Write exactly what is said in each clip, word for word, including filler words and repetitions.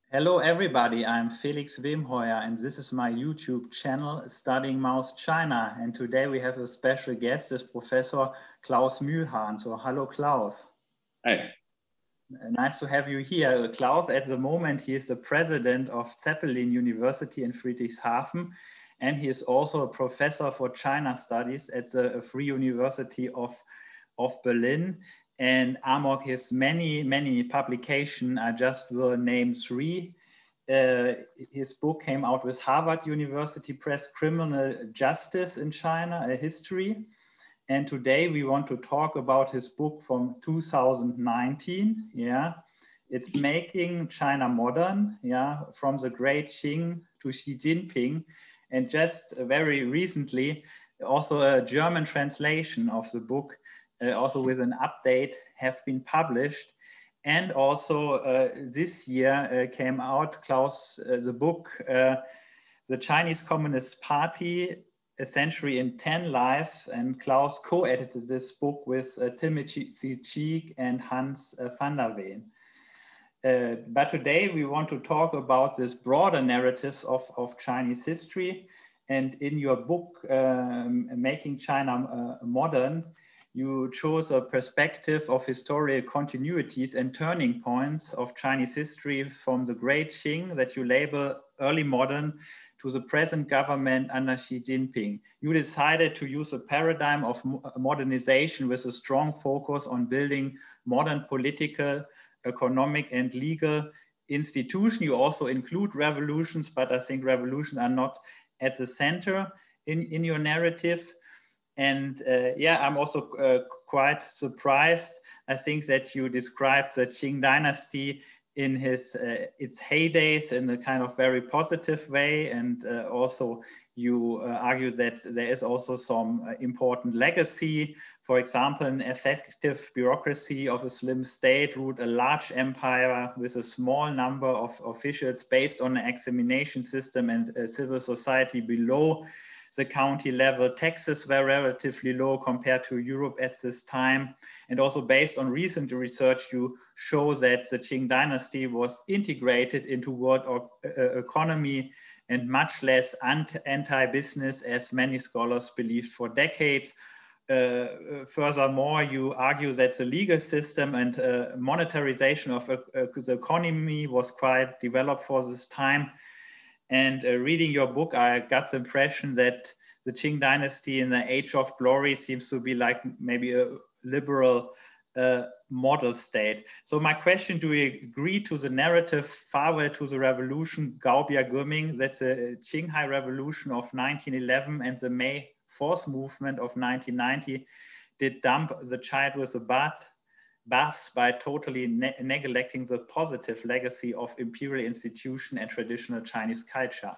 Hello everybody, I'm Felix Wemheuer and this is my YouTube channel Studying Maoist China, and today we have a special guest, is Professor Klaus Mühlhahn. So hello Klaus. Hi. Nice to have you here. Klaus, at the moment he is the president of Zeppelin University in Friedrichshafen, and he is also a professor for China studies at the Free University of, of Berlin. And among his many, many publications, I just will name three. Uh, his book came out with Harvard University Press, Criminal Justice in China, a History. And today we want to talk about his book from two thousand nineteen. Yeah, it's Making China Modern, yeah, from the Great Qing to Xi Jinping. And just very recently, also a German translation of the book, Uh, also with an update, have been published. And also uh, this year uh, came out, Klaus, uh, the book, uh, The Chinese Communist Party, A Century in ten Lives. And Klaus co-edited this book with uh, Timothy Cheek and Hans uh, van der Veen. Uh, but today we want to talk about this broader narratives of, of Chinese history. And in your book, um, Making China uh, Modern, you chose a perspective of historical continuities and turning points of Chinese history from the Great Qing that you label early modern to the present government under Xi Jinping. You decided to use a paradigm of modernization with a strong focus on building modern political, economic, and legal institutions. You also include revolutions, but I think revolutions are not at the center in, in your narrative. And uh, yeah, I'm also uh, quite surprised. I think that you described the Qing dynasty in his uh, its heydays in a kind of very positive way. And uh, also you uh, argue that there is also some uh, important legacy. For example, an effective bureaucracy of a slim state ruled a large empire with a small number of officials based on an examination system and a civil society below the county level. Taxes were relatively low compared to Europe at this time. And also based on recent research, you show that the Qing dynasty was integrated into world uh, economy and much less anti-business as many scholars believed for decades. Uh, furthermore, you argue that the legal system and uh, monetarization of uh, the economy was quite developed for this time. And uh, reading your book, I got the impression that the Qing dynasty in the age of glory seems to be like maybe a liberal uh, model state. So my question, do you agree to the narrative farewell to the revolution, Gaobia Guming, that the Qinghai Revolution of nineteen eleven and the May fourth movement of nineteen ninety did dump the child with the bath? Bath by totally ne neglecting the positive legacy of imperial institution and traditional Chinese culture?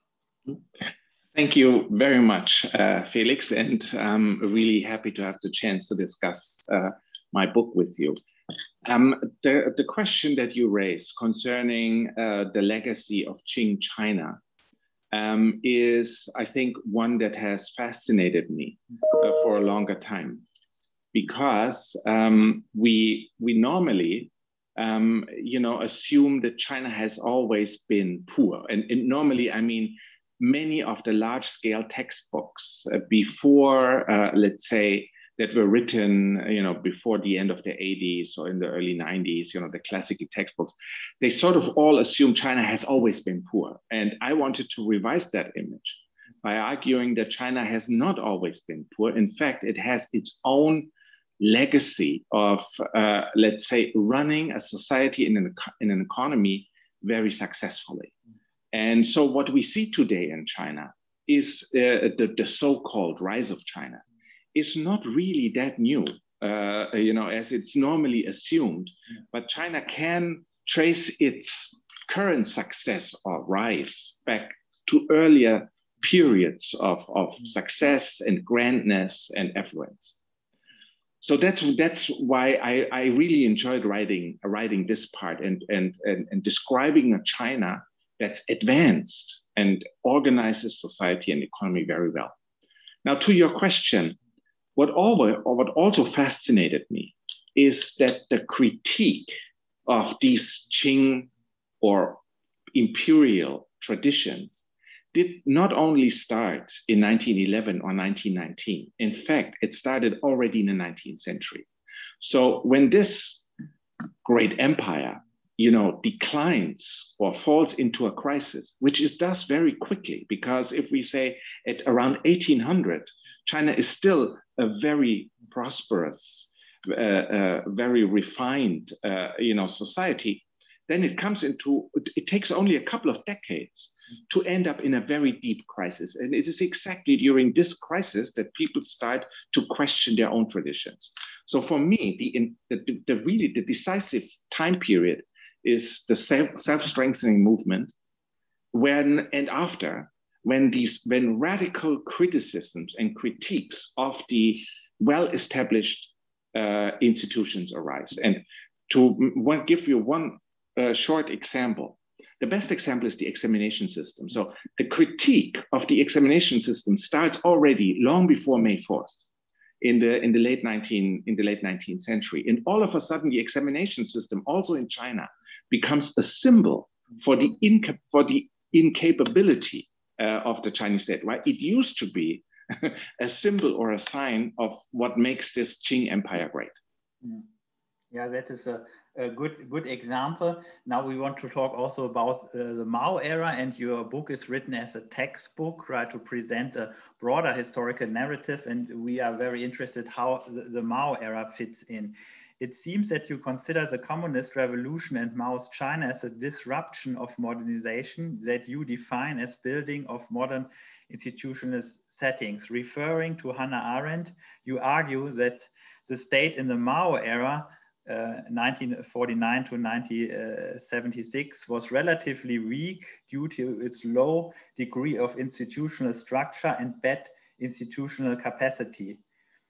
Thank you very much, uh, Felix, and I'm really happy to have the chance to discuss uh, my book with you. Um, the, the question that you raised concerning uh, the legacy of Qing China um, is, I think, one that has fascinated me uh, for a longer time. Because um, we we normally, um, you know, assume that China has always been poor, and, and normally, I mean, many of the large-scale textbooks uh, before, uh, let's say, that were written, you know, before the end of the eighties or in the early nineties, you know, the classic textbooks, they sort of all assume China has always been poor, and I wanted to revise that image by arguing that China has not always been poor. In fact, it has its own legacy of, uh, let's say, running a society in an, in an economy very successfully. And so what we see today in China is uh, the, the so-called rise of China is not really that new, uh, you know, as it's normally assumed, but China can trace its current success or rise back to earlier periods of, of success and grandness and affluence. So that's that's why I, I really enjoyed writing writing this part and, and, and, and describing a China that's advanced and organizes society and economy very well. Now, to your question, what always, or what also fascinated me is that the critique of these Qing or imperial traditions did not only start in nineteen eleven or nineteen nineteen. In fact, it started already in the nineteenth century. So when this great empire, you know, declines or falls into a crisis, which it does very quickly, because if we say at around eighteen hundred, China is still a very prosperous, uh, uh, very refined, uh, you know, society, then it comes into, it takes only a couple of decades to end up in a very deep crisis. And it is exactly during this crisis that people start to question their own traditions. So for me, the, the, the really the decisive time period is the self-strengthening movement when and after, when these when radical criticisms and critiques of the well-established uh, institutions arise. And to one, give you one uh, short example, the best example is the examination system. So the critique of the examination system starts already long before May fourth in the in the late nineteen in the late nineteenth century. And all of a sudden, the examination system, also in China, becomes a symbol for the inca for the incapability uh, of the Chinese state. Right? It used to be a symbol or a sign of what makes this Qing Empire great. Mm. Yeah, that is a, a good good example. Now we want to talk also about uh, the Mao era, and your book is written as a textbook, right, to present a broader historical narrative, and we are very interested how the, the Mao era fits in. It seems that you consider the communist revolution and Mao's China as a disruption of modernization that you define as building of modern institutional settings. Referring to Hannah Arendt, you argue that the state in the Mao era Uh, nineteen forty-nine to nineteen seventy-six was relatively weak due to its low degree of institutional structure and bad institutional capacity.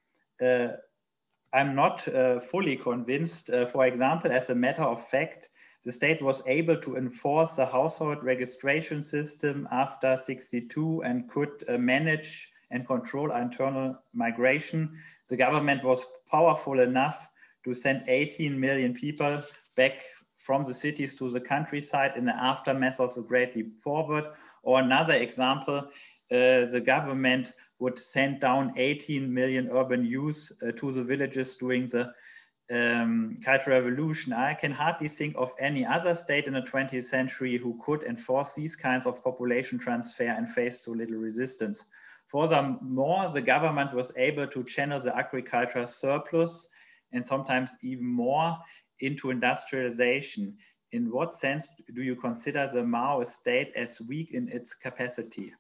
Uh, I'm not uh, fully convinced. Uh, for example, as a matter of fact, the state was able to enforce the household registration system after sixty-two and could uh, manage and control internal migration. The government was powerful enough to send eighteen million people back from the cities to the countryside in the aftermath of the Great Leap Forward. Or another example, uh, the government would send down eighteen million urban youth uh, to the villages during the um, Cultural Revolution. I can hardly think of any other state in the twentieth century who could enforce these kinds of population transfer and face so little resistance. Furthermore, the government was able to channel the agricultural surplus and sometimes even more into industrialization. In what sense do you consider the Mao state as weak in its capacity?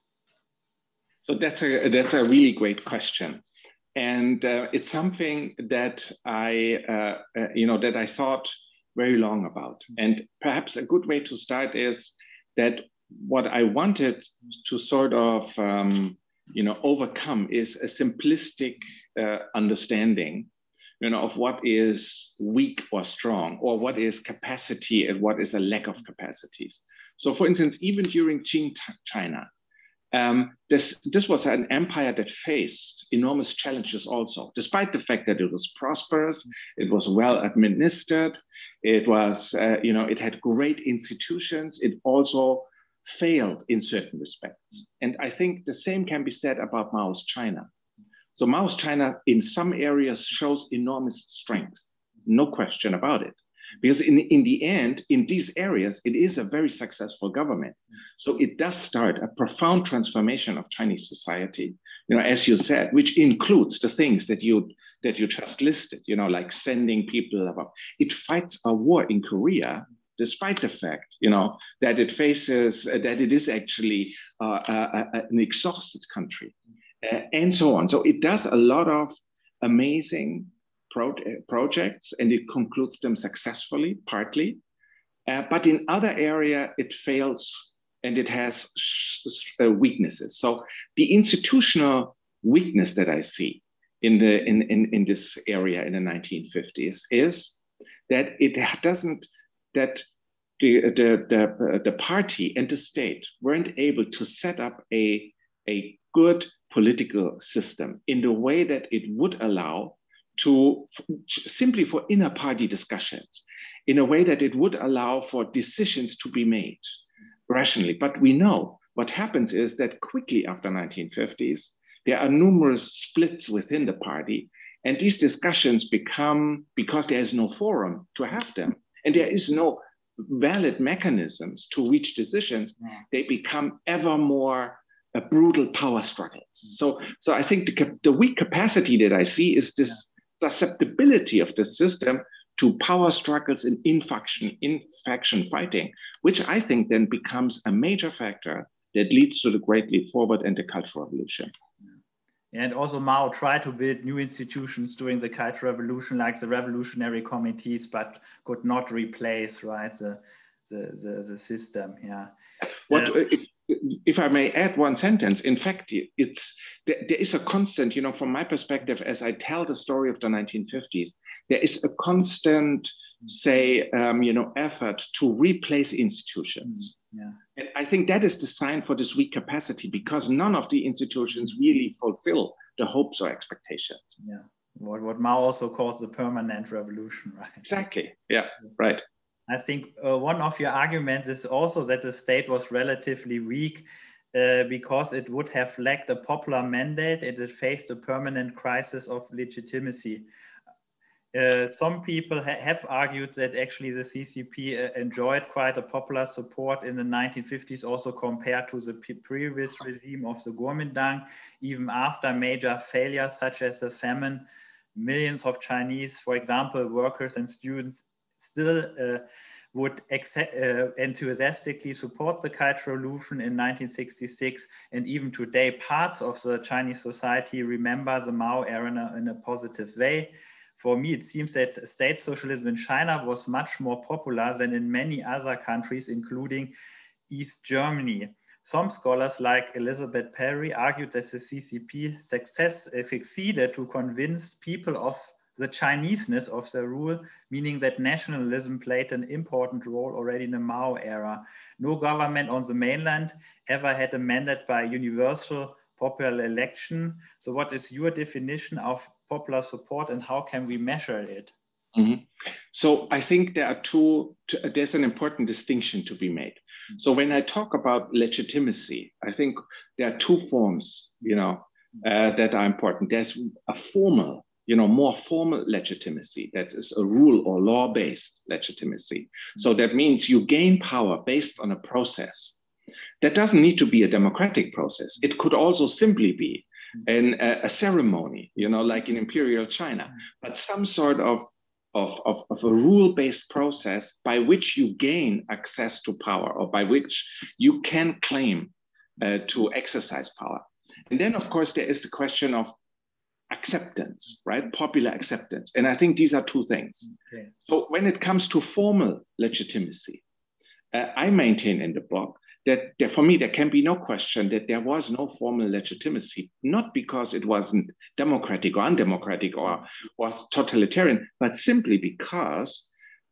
So that's a, that's a really great question. And uh, it's something that I, uh, uh, you know, that I thought very long about. And perhaps a good way to start is that what I wanted to sort of, um, you know, overcome is a simplistic uh, understanding, you know, of what is weak or strong, or what is capacity and what is a lack of capacities. So for instance, even during Qing China, um, this, this was an empire that faced enormous challenges also, despite the fact that it was prosperous, it was well administered, it was, uh, you know, it had great institutions, it also failed in certain respects. And I think the same can be said about Mao's China. So Mao's China in some areas shows enormous strength, no question about it. Because in, in the end, in these areas, it is a very successful government. So it does start a profound transformation of Chinese society, you know, as you said, which includes the things that you, that you just listed, you know, like sending people about. It fights a war in Korea, despite the fact, you know, that it faces, uh, that it is actually uh, uh, uh, an exhausted country. Uh, and so on. So it does a lot of amazing pro projects, and it concludes them successfully, partly. Uh, but in other area, it fails, and it has uh, weaknesses. So the institutional weakness that I see in the in, in in this area in the nineteen fifties is that it doesn't that the the the, the party and the state weren't able to set up a a good political system in the way that it would allow to simply for inner party discussions, in a way that it would allow for decisions to be made rationally. But we know what happens is that quickly after nineteen fifties, there are numerous splits within the party. And these discussions become, because there is no forum to have them, and there is no valid mechanisms to reach decisions, they become ever more uh, brutal power struggles. So, so I think the, the weak capacity that I see is this susceptibility of the system to power struggles and in-faction, in-faction fighting, which I think then becomes a major factor that leads to the Great Leap Forward and the Cultural Revolution. And also Mao tried to build new institutions during the Cultural Revolution, like the revolutionary committees, but could not replace, right, the, the, the, the system, yeah. What, uh, if, if I may add one sentence, in fact, it's, there, there is a constant, you know, from my perspective, as I tell the story of the nineteen fifties, there is a constant, say, um, you know, effort to replace institutions. Yeah. And I think that is the sign for this weak capacity, because none of the institutions really fulfill the hopes or expectations. Yeah, what, what Mao also calls the permanent revolution, right? Exactly, yeah, right. I think uh, one of your arguments is also that the state was relatively weak uh, because it would have lacked a popular mandate and it faced a permanent crisis of legitimacy. Uh, some people ha have argued that actually the C C P uh, enjoyed quite a popular support in the nineteen fifties, also compared to the previous regime of the Kuomintang. Even after major failures such as the famine, millions of Chinese, for example, workers and students, still uh, would uh, enthusiastically support the Cultural Revolution in nineteen sixty-six. And even today, parts of the Chinese society remember the Mao era in a, in a positive way. For me, it seems that state socialism in China was much more popular than in many other countries, including East Germany. Some scholars like Elizabeth Perry argued that the C C P success, uh, succeeded to convince people of the Chineseness of the rule, meaning that nationalism played an important role already in the Mao era. No government on the mainland ever had a mandate by universal popular election. So what is your definition of popular support and how can we measure it? Mm-hmm. So I think there are two, there's an important distinction to be made. Mm-hmm. So when I talk about legitimacy, I think there are two forms, you know, uh, that are important. There's a formal, you know, more formal legitimacy, that is a rule or law-based legitimacy. Mm-hmm. So that means you gain power based on a process. That doesn't need to be a democratic process. It could also simply be an, a, a ceremony, you know, like in Imperial China, but some sort of, of, of, of a rule-based process by which you gain access to power or by which you can claim uh, to exercise power. And then, of course, there is the question of acceptance, right? Popular acceptance. And I think these are two things. Okay. So when it comes to formal legitimacy, uh, I maintain in the book that there, for me, there can be no question that there was no formal legitimacy, not because it wasn't democratic or undemocratic or, or totalitarian, but simply because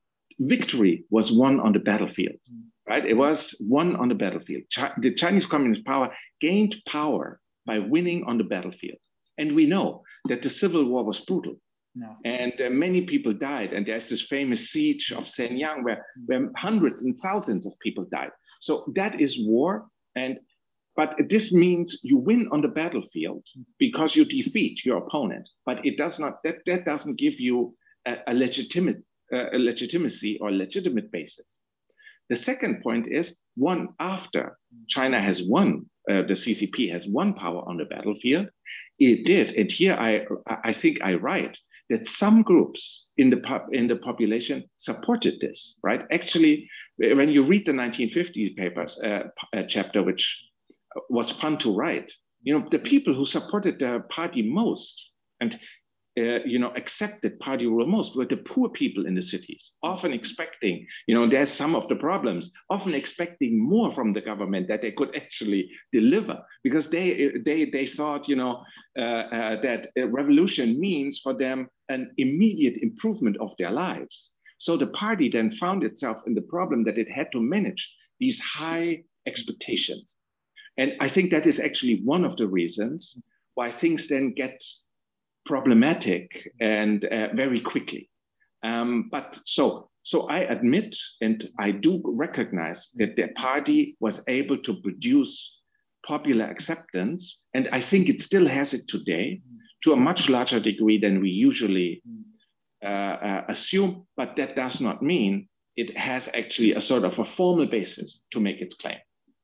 victory was won on the battlefield, right? It was won on the battlefield. Ch- the Chinese Communist power gained power by winning on the battlefield. And we know that the civil war was brutal. No. And uh, many people died. And there's this famous siege of Shenyang where, where hundreds and thousands of people died. So that is war. And but this means you win on the battlefield because you defeat your opponent. But it does not, that, that doesn't give you a, a legitimate uh, a legitimacy or legitimate basis. The second point is, one, after China has won, uh, the C C P has won power on the battlefield, it did, and here I, I think I write, that some groups in the, pop, in the population supported this, right? Actually, when you read the nineteen fifty papers, uh, uh, chapter, which was fun to write, you know, the people who supported the party most and, uh, you know, accepted party rule most were the poor people in the cities, often expecting, you know, there's some of the problems, often expecting more from the government that they could actually deliver, because they, they, they thought, you know, uh, uh, that a revolution means for them an immediate improvement of their lives. So the party then found itself in the problem that it had to manage these high expectations. And I think that is actually one of the reasons why things then get problematic and uh, very quickly. Um, but so, So I admit, and I do recognize that their party was able to produce popular acceptance, and I think it still has it today to a much larger degree than we usually uh, uh, assume, but that does not mean it has actually a sort of a formal basis to make its claim.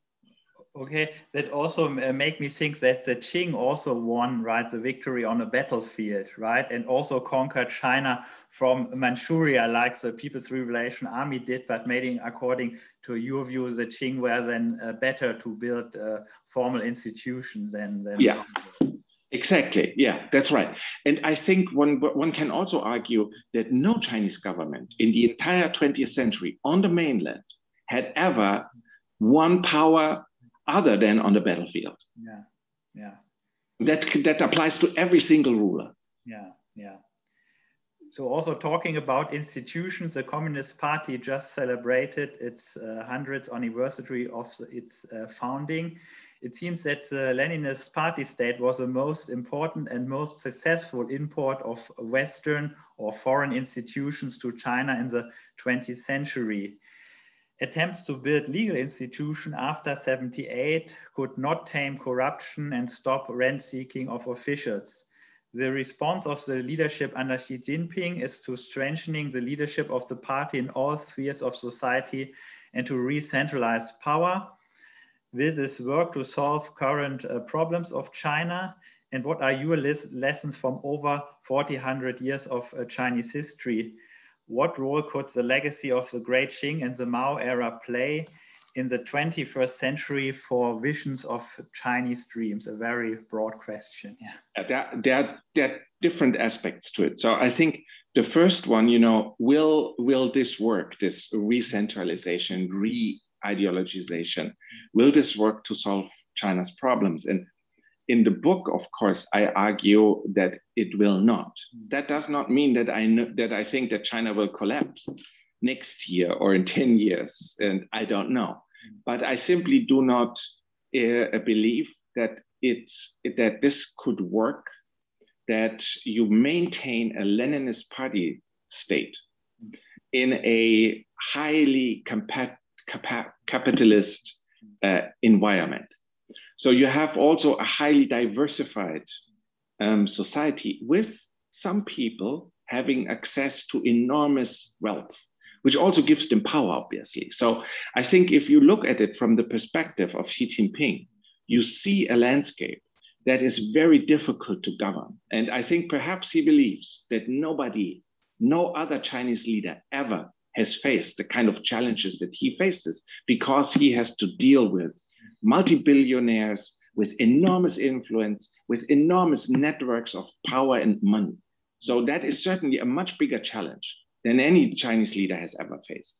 Okay, that also uh, make me think that the Qing also won, right, the victory on a battlefield, right, and also conquered China from Manchuria like the People's Liberation Army did, but maybe according to your view, the Qing were then uh, better to build uh, formal institutions than, than yeah. Exactly. Yeah, that's right. And I think one, one can also argue that no Chinese government in the entire twentieth century on the mainland had ever won power other than on the battlefield. Yeah, yeah. That, that applies to every single ruler. Yeah, yeah. So also talking about institutions, the Communist Party just celebrated its uh, hundredth anniversary of the, its uh, founding. It seems that the Leninist party state was the most important and most successful import of Western or foreign institutions to China in the twentieth century. Attempts to build legal institutions after seventy-eight could not tame corruption and stop rent-seeking of officials. The response of the leadership under Xi Jinping is to strengthening the leadership of the party in all spheres of society and to re-centralize power. Will this work to solve current uh, problems of China? And what are your lessons from over forty, one hundred years of uh, Chinese history? What role could the legacy of the Great Qing and the Mao era play in the twenty-first century for visions of Chinese dreams? A very broad question. Yeah. There, there, there are different aspects to it. So I think the first one, you know, will, will this work, this re-centralization, re-ideologization, will this work to solve China's problems? And in the book, of course, I argue that it will not. That does not mean that I know, that I think that China will collapse next year or in ten years, and I don't know. But I simply do not uh, believe that it that this could work, that you maintain a Leninist party state in a highly compa capa capitalist uh, environment. So you have also a highly diversified um, society with some people having access to enormous wealth, which also gives them power, obviously. So I think if you look at it from the perspective of Xi Jinping, you see a landscape that is very difficult to govern. And I think perhaps he believes that nobody, no other Chinese leader ever has faced the kind of challenges that he faces, because he has to deal with multi-billionaires with enormous influence, with enormous networks of power and money. So that is certainly a much bigger challenge than any Chinese leader has ever faced.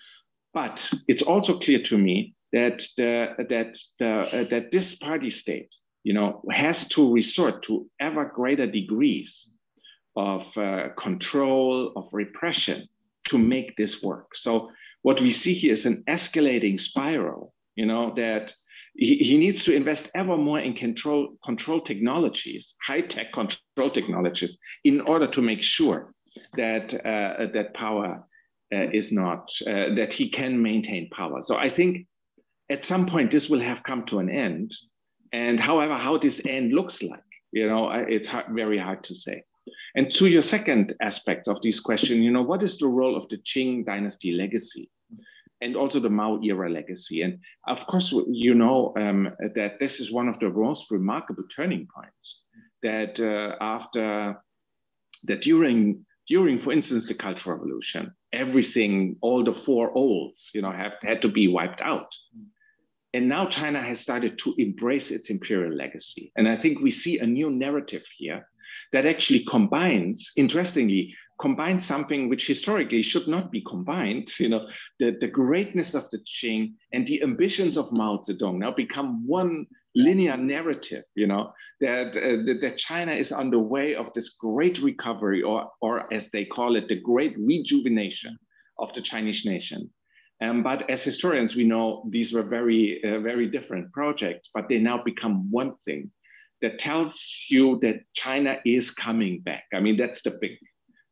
But it's also clear to me that the, that the, uh, that this party state, you know, has to resort to ever greater degrees of uh, control, of repression to make this work. So what we see here is an escalating spiral, you know, that he, he needs to invest ever more in control, control technologies, high-tech control technologies, in order to make sure that, uh, that power uh, is not, uh, that he can maintain power. So I think at some point this will have come to an end. And however, how this end looks like, you know, it's hard, very hard to say. And to your second aspect of this question, you know, what is the role of the Qing dynasty legacy? And also the Mao era legacy. And of course, you know um, that this is one of the most remarkable turning points, that uh, after, that during, during, for instance, the Cultural Revolution, everything, all the four olds, you know, have had to be wiped out. And now China has started to embrace its imperial legacy. And I think we see a new narrative here that actually combines, interestingly, combines something which historically should not be combined, you know, the, the greatness of the Qing and the ambitions of Mao Zedong now become one linear narrative, you know, that, uh, that, that China is on the way of this great recovery, or, or as they call it, the great rejuvenation of the Chinese nation. Um, but as historians, we know these were very, uh, very different projects, but they now become one thing that tells you that China is coming back. I mean, that's the big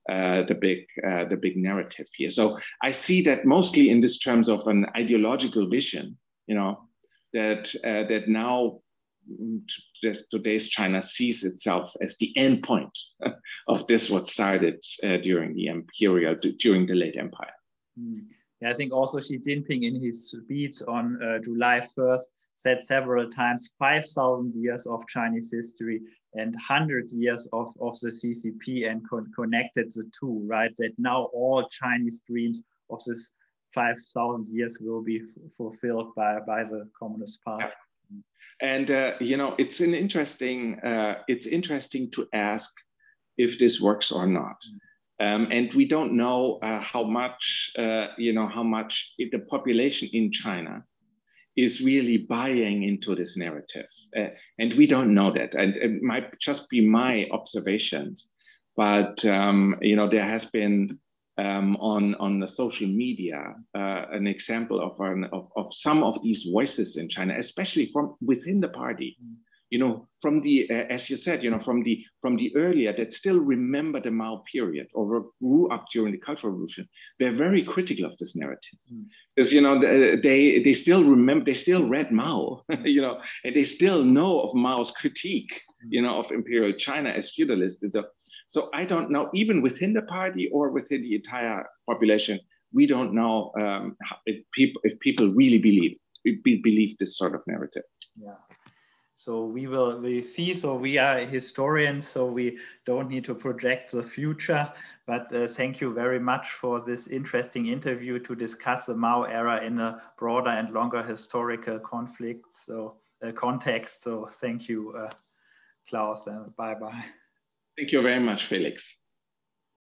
uh, the big uh, the big narrative here. So I see that mostly in this terms of an ideological vision, you know, that uh, that now today's China sees itself as the end point of this what started uh, during the imperial during the late empire. Mm. Yeah, I think also Xi Jinping in his speech on uh, July first said several times five thousand years of Chinese history and one hundred years of, of the C C P, and con connected the two, right? That now all Chinese dreams of this five thousand years will be fulfilled by, by the Communist Party. Yeah. And, uh, you know, it's an interesting, uh, it's interesting to ask if this works or not. Mm. Um, and we don't know uh, how much, uh, you know, how much the population in China is really buying into this narrative. Uh, and we don't know that. And it might just be my observations. But, um, you know, there has been um, on, on the social media uh, an example of, an, of, of some of these voices in China, especially from within the party. Mm. You know, from the, uh, as you said, you know, from the from the earlier that still remember the Mao period or grew up during the Cultural Revolution, they're very critical of this narrative. Because, mm. you know, they they still remember, they still read Mao, you know, and they still know of Mao's critique, mm. you know, of imperial China as feudalist. And so, so I don't know, even within the party or within the entire population, we don't know um, if people if people really believe believe this sort of narrative. Yeah. So we will we see, so we are historians, so we don't need to project the future, but uh, thank you very much for this interesting interview to discuss the Mao era in a broader and longer historical conflict, so uh, context. So thank you, uh, Klaus, and bye-bye. Thank you very much, Felix.